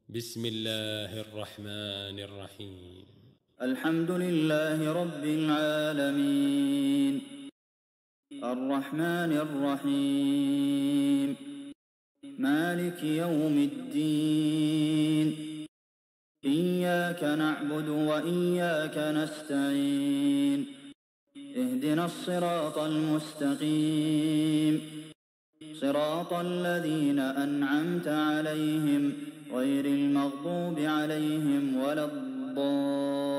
بسم الله الرحمن الرحيم. الحمد لله رب العالمين الرحمن الرحيم مالك يوم الدين إياك نعبد وإياك نستعين اهدنا الصراط المستقيم صراط الذين أنعمت عليهم غير المغضوب عليهم ولا الضالين